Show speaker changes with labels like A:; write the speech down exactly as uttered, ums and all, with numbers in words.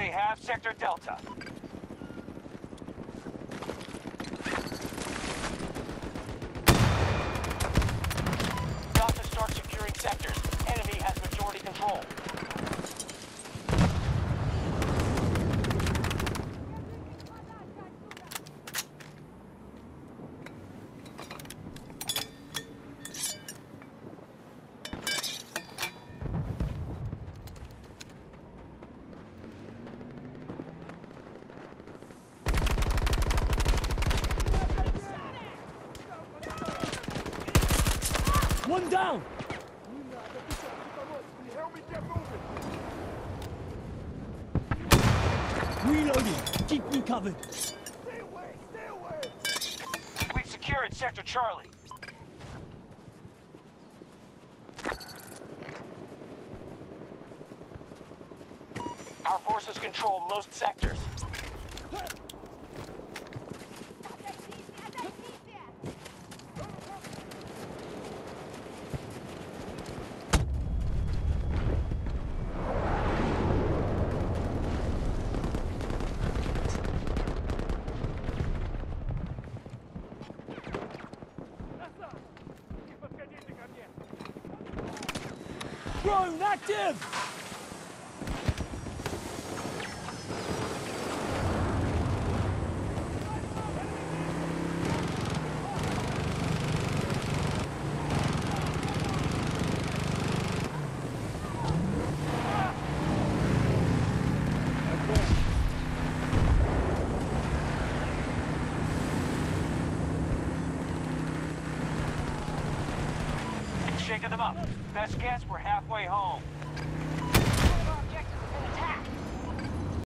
A: have Sector Delta. Delta start securing sectors. Enemy has majority control.
B: One down! Reloading! Keep me covered!
C: Stay away! Stay away!
A: We've secured Sector Charlie. Our forces control most sectors.
B: Drone active!
A: Shaking them up. Best guess, we're halfway home.